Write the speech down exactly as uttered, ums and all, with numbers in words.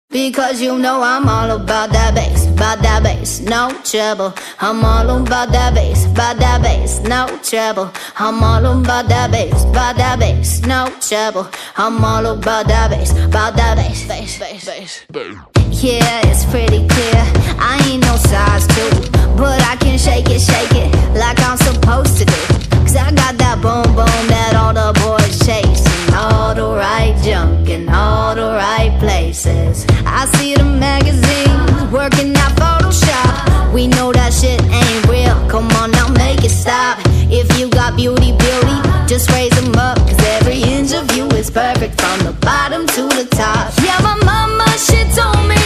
Because you know I'm all about that bass, about that bass, no trouble. I'm all about that bass, about that bass, no trouble. I'm all about that bass, about that bass, no trouble. I'm all about that bass, about that bass, bass, bass, bass. Yeah, it's pretty clear, I ain't no size two, but I can shake it, shake it like I'm supposed to do. Cause I got that boom boom that all the boys chasing, all the right junk in all the right places. I see the magazines working out Photoshop. We know that shit ain't real, come on now make it stop. If you got beauty, beauty, just raise them up. Cause every inch of you is perfect from the bottom to the top. Yeah, my mama, she told me